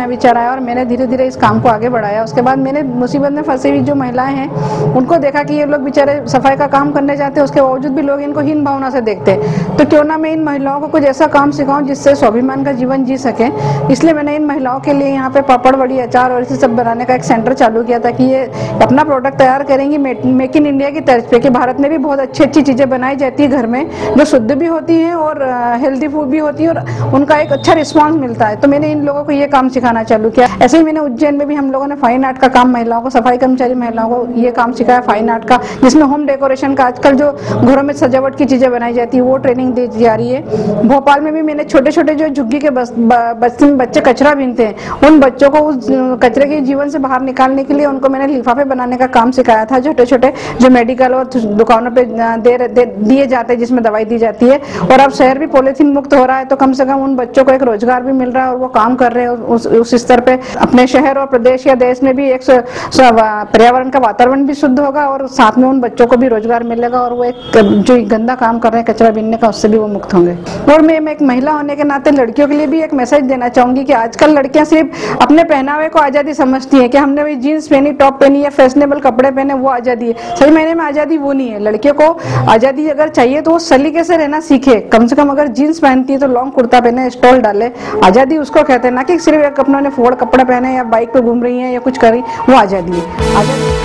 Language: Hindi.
में विचार आया और मैंने धीरे धीरे इस काम को आगे बढ़ाया। उसके बाद मैंने मुसीबत में फंसी हुई जो महिलाएं हैं उनको देखा कि ये लोग बेचारे सफाई का काम करने जाते हैं, उसके बावजूद भी लोग इनको हीन भावना से देखते हैं। तो क्यों ना मैं इन महिलाओं को कुछ ऐसा काम सिखाऊं जिससे स्वाभिमान का जीवन जी सके। इसलिए मैंने इन महिलाओं के लिए यहाँ पे पापड़, वड़ी, अचार और इसे सब बनाने का एक सेंटर चालू किया था कि ये अपना प्रोडक्ट तैयार करेंगी मेक इन इंडिया की तर्ज पे, कि भारत में भी बहुत अच्छी अच्छी चीजें बनाई जाती है घर में, जो शुद्ध भी होती हैं और हेल्दी फूड भी होती है और उनका एक अच्छा रिस्पांस मिलता है। तो मैंने इन लोगों को ये काम सिखाना चालू किया। ऐसे ही मैंने उज्जैन में भी हम लोगों ने फाइन आर्ट का काम महिलाओं को, सफाई कर्मचारी महिलाओं को ये काम सिखाया फाइन आर्ट का, जिसमें होम डेकोरेशन का, आजकल जो घरों में सजावट की चीजें बनाई जाती है वो ट्रेनिंग दी जा रही है। भोपाल में भी मैंने छोटे छोटे जो झुग्गी के बच्चे कचरा बीनते हैं, उन बच्चों को उस कचरे के जीवन से बाहर निकालने के लिए उनको मैंने लिफाफे बनाने का काम सिखाया था, छोटे छोटे जो मेडिकल और दुकानों पे दिए जाते हैं, जिसमें दवाई दी जाती है। और अब शहर भी पॉलीथीन मुक्त हो रहा है, तो कम से कम उन बच्चों को एक रोजगार भी मिल रहा है और वो काम कर रहे हैं उस स्तर पे। अपने शहर और प्रदेश या देश में भी एक पर्यावरण का वातावरण भी शुद्ध होगा और साथ में उन बच्चों को भी रोजगार मिलेगा और वो एक जो गंदा काम कर रहे हैं कचरा बीनने का, उससे भी वो मुक्त होंगे। और मैं एक महिला होने के नाते लड़कियों के लिए भी एक मैसेज देना चाहूंगी कि आजकल लड़कियां सिर्फ अपने पहनावे को आजादी समझती है, कि हमने वही जीन्स पहनी, टॉप पहनी या फैशनेबल कपड़े पहने वो आजादी है। सही मायने में आजादी वो नहीं है। लड़कियों को आजादी अगर चाहिए तो वो सलीके से रहना सीखे। कम से कम अगर जीन्स पहनती है तो लॉन्ग कुर्ता पहने, स्टॉल डाले। आजादी उसको कहते हैं, ना कि सिर्फ एक अपनों ने फोड़ कपड़े पहने या बाइक पे घूम रही है या कुछ कर रही, वो आजादी है। आजादी